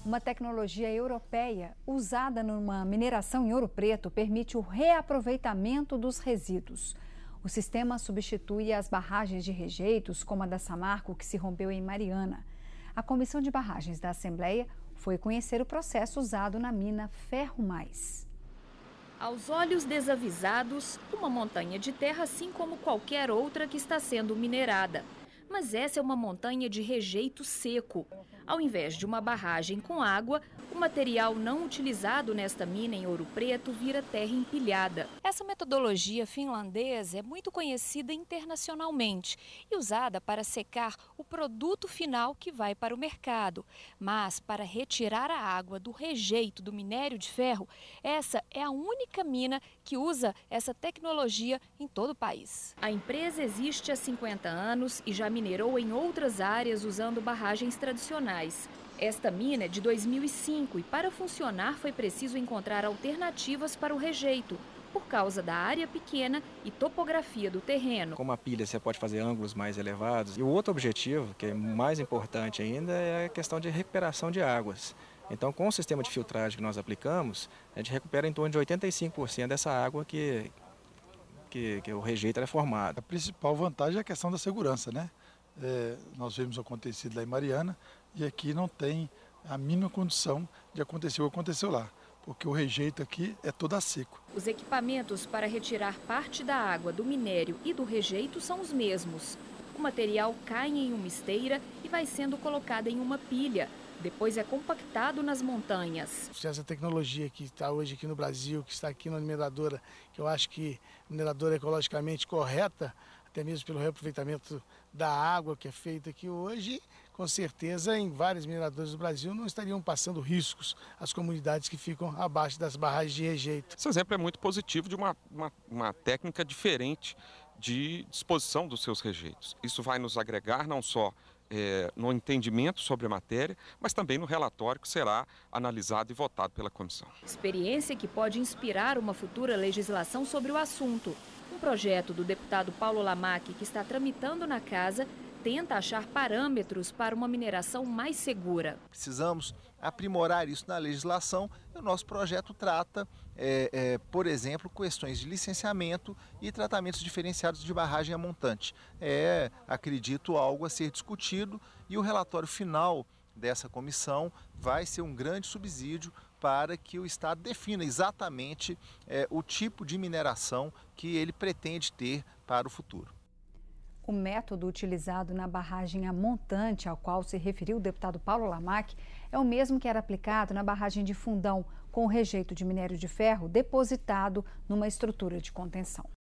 Uma tecnologia europeia usada numa mineração em Ouro Preto permite o reaproveitamento dos resíduos. O sistema substitui as barragens de rejeitos, como a da Samarco, que se rompeu em Mariana. A Comissão de Barragens da Assembleia foi conhecer o processo usado na mina Ferro Mais. Aos olhos desavisados, uma montanha de terra assim como qualquer outra que está sendo minerada. Mas essa é uma montanha de rejeito seco. Ao invés de uma barragem com água, o material não utilizado nesta mina em Ouro Preto vira terra empilhada. Essa metodologia finlandesa é muito conhecida internacionalmente e usada para secar o produto final que vai para o mercado. Mas para retirar a água do rejeito do minério de ferro, essa é a única mina que usa essa tecnologia em todo o país. A empresa existe há 50 anos e já minerou em outras áreas usando barragens tradicionais. Esta mina é de 2005 e para funcionar foi preciso encontrar alternativas para o rejeito, por causa da área pequena e topografia do terreno. Com uma pilha você pode fazer ângulos mais elevados. E o outro objetivo, que é mais importante ainda, é a questão de recuperação de águas. Então, com o sistema de filtragem que nós aplicamos, a gente recupera em torno de 85% dessa água que o rejeito é formado. A principal vantagem é a questão da segurança, né? Nós vimos acontecido lá em Mariana e aqui não tem a mínima condição de acontecer o que aconteceu lá, porque o rejeito aqui é todo a seco. Os equipamentos para retirar parte da água do minério e do rejeito são os mesmos. O material cai em uma esteira e vai sendo colocado em uma pilha. Depois é compactado nas montanhas. Essa tecnologia que está hoje aqui no Brasil, que está aqui na mineradora, que eu acho que mineradora ecologicamente correta, até mesmo pelo reaproveitamento da água que é feita aqui hoje, com certeza em várias mineradoras do Brasil não estariam passando riscos às comunidades que ficam abaixo das barragens de rejeito. Esse exemplo é muito positivo de uma técnica diferente de disposição dos seus rejeitos. Isso vai nos agregar não só no entendimento sobre a matéria, mas também no relatório que será analisado e votado pela comissão. Experiência que pode inspirar uma futura legislação sobre o assunto. Um projeto do deputado Paulo Lamaque, que está tramitando na casa, tenta achar parâmetros para uma mineração mais segura. Precisamos aprimorar isso na legislação e o nosso projeto trata, por exemplo, questões de licenciamento e tratamentos diferenciados de barragem a montante. Acredito, algo a ser discutido e o relatório final dessa comissão vai ser um grande subsídio para que o Estado defina exatamente o tipo de mineração que ele pretende ter para o futuro. O método utilizado na barragem a montante, ao qual se referiu o deputado Paulo Lamaque, é o mesmo que era aplicado na barragem de Fundão, com o rejeito de minério de ferro depositado numa estrutura de contenção.